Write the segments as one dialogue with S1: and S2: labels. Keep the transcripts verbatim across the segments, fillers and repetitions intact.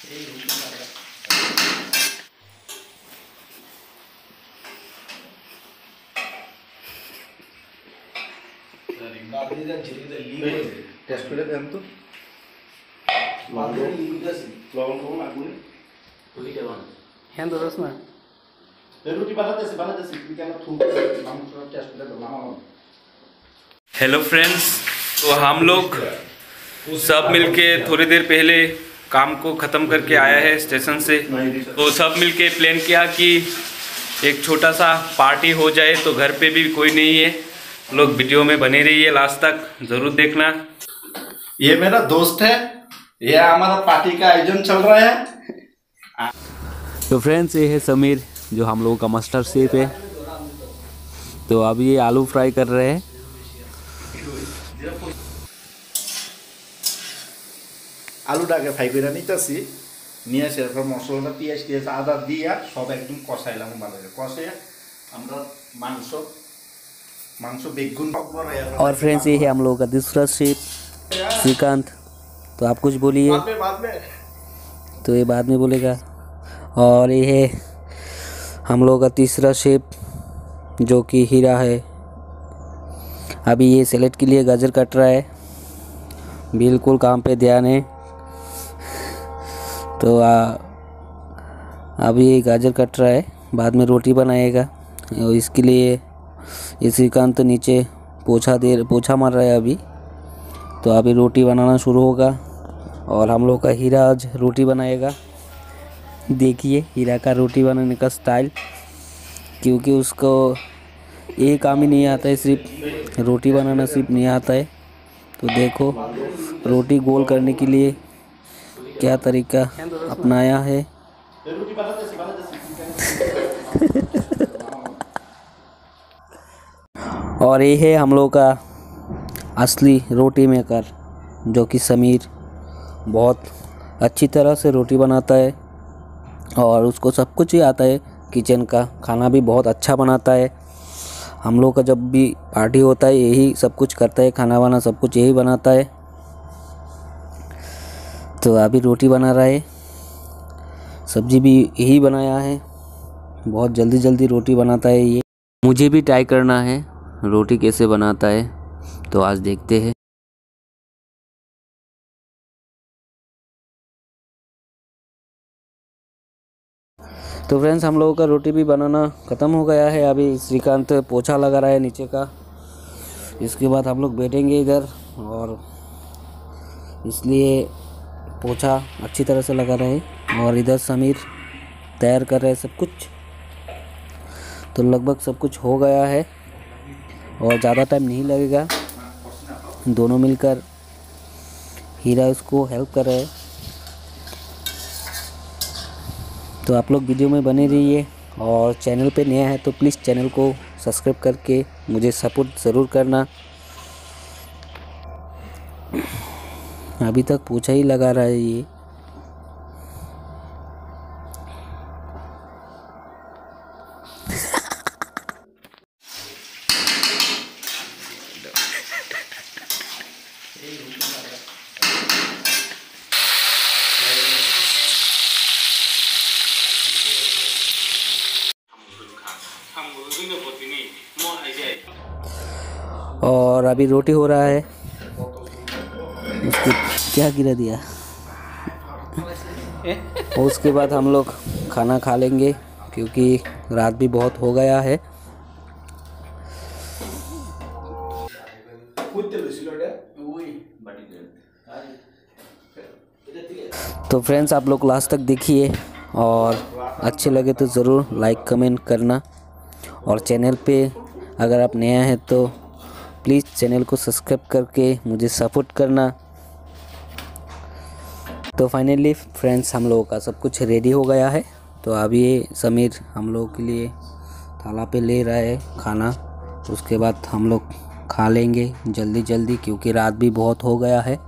S1: Test করে দেন তো লবণ কম লাগবে রুটি কেমন হ্যাঁ দোস না রুটি বানাতেছি বানাতেছি কিন্তু আমরা থুক মাংস টেस्ट করে বানাবো।
S2: हेलो फ्रेंड्स, तो हम लोग सब मिलके थोड़ी देर पहले काम को ख़त्म करके आया है स्टेशन से। तो सब मिलके प्लान किया कि एक छोटा सा पार्टी हो जाए, तो घर पे भी कोई नहीं है। लोग वीडियो में बने रहिए, लास्ट तक ज़रूर देखना।
S1: ये मेरा दोस्त है, ये हमारा पार्टी का आयोजन चल रहा है।
S3: तो फ्रेंड्स, ये है समीर जो हम लोगों का मास्टर शेफ है। तो अभी ये आलू फ्राई कर रहे हैं।
S1: আলুটাকে ফ্রাই করে নিতেছি, নিয়ে এসে এরপর মশলাটা পেঁয়াজ টিয়াজ আদা দিয়া সব একদম কষাইলাম ভালো করে কষাইয়া আমরা মাংস मांस बेगुन।
S3: और फ्रेंड्स, ये है हम लोगों का दूसरा शेफ श्रीकांत। तो आप कुछ बोलिए।
S1: बाद में, बाद में।
S3: तो ये बाद में बोलेगा। और ये है हम लोगों का तीसरा शेफ जो कि हीरा है। अभी ये सैलेड के लिए गाजर काट रहा है, बिल्कुल काम पे ध्यान है। तो आ, अभी ये गाजर काट रहा है, बाद में रोटी बनाएगा। और इसके लिए ये श्रीकांत तो नीचे पोछा दे पोछा मार रहा है अभी। तो अभी रोटी बनाना शुरू होगा और हम लोग का हीरा आज रोटी बनाएगा। देखिए हीरा का रोटी बनाने का स्टाइल, क्योंकि उसको ये काम ही नहीं आता है, सिर्फ रोटी बनाना सिर्फ नहीं आता है। तो देखो रोटी गोल करने के लिए क्या तरीका अपनाया है। और ये है हम लोग का असली रोटी मेकर जो कि समीर बहुत अच्छी तरह से रोटी बनाता है और उसको सब कुछ ही आता है। किचन का खाना भी बहुत अच्छा बनाता है। हम लोग का जब भी पार्टी होता है यही सब कुछ करता है, खाना वाना सब कुछ यही बनाता है। तो अभी रोटी बना रहा है, सब्जी भी यही बनाया है। बहुत जल्दी जल्दी रोटी बनाता है ये। मुझे भी ट्राई करना है रोटी कैसे बनाता है, तो आज देखते हैं। तो फ्रेंड्स, हम लोगों का रोटी भी बनाना ख़त्म हो गया है। अभी श्रीकांत पोछा लगा रहा है नीचे का। इसके बाद हम लोग बैठेंगे इधर, और इसलिए पोछा अच्छी तरह से लगा रहे हैं। और इधर समीर तैयार कर रहे हैं सब कुछ। तो लगभग सब कुछ हो गया है और ज़्यादा टाइम नहीं लगेगा। दोनों मिलकर हीरा उसको हेल्प कर रहे हैं। तो आप लोग वीडियो में बने रहिए, और चैनल पे नया है तो प्लीज़ चैनल को सब्सक्राइब करके मुझे सपोर्ट ज़रूर करना। अभी तक पोछा ही लगा रहा है ये। और अभी रोटी हो रहा है, उसको क्या गिरा दिया। और उसके बाद हम लोग खाना खा लेंगे, क्योंकि रात भी बहुत हो गया है। तो फ्रेंड्स, आप लोग लास्ट तक देखिए, और अच्छे लगे तो ज़रूर लाइक कमेंट करना। और चैनल पे अगर आप नया हैं तो प्लीज़ चैनल को सब्सक्राइब करके मुझे सपोर्ट करना। तो फाइनली फ्रेंड्स, हम लोगों का सब कुछ रेडी हो गया है। तो अभी समीर हम लोगों के लिए थाला पे ले रहा है खाना। उसके बाद हम लोग खा लेंगे जल्दी जल्दी, क्योंकि रात भी बहुत हो गया है।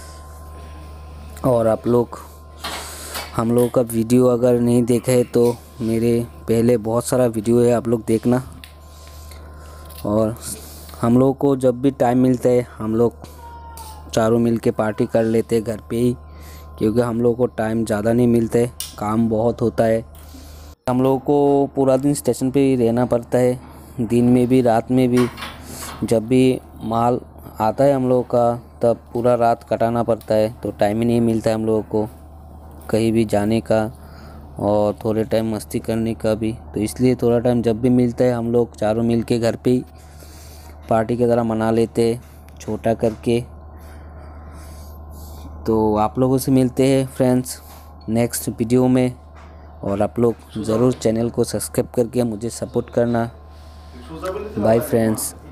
S3: और आप लोग हम लोगों का वीडियो अगर नहीं देखा है तो मेरे पहले बहुत सारा वीडियो है, आप लोग देखना। और हम लोग को जब भी टाइम मिलता है हम लोग चारों मिल के पार्टी कर लेते हैं घर पे ही, क्योंकि हम लोग को टाइम ज़्यादा नहीं मिलता है, काम बहुत होता है। हम लोग को पूरा दिन स्टेशन पे ही रहना पड़ता है, दिन में भी रात में भी। जब भी माल आता है हम लोग का तब पूरा रात कटाना पड़ता है, तो टाइम ही नहीं मिलता है हम लोगों को कहीं भी जाने का और थोड़े टाइम मस्ती करने का भी। तो इसलिए थोड़ा टाइम जब भी मिलता है हम लोग चारों मिल के घर पे ही पार्टी की तरह मना लेते हैं, छोटा करके। तो आप लोगों से मिलते हैं फ्रेंड्स नेक्स्ट वीडियो में, और आप लोग ज़रूर चैनल को सब्सक्राइब करके मुझे सपोर्ट करना। Bye friends.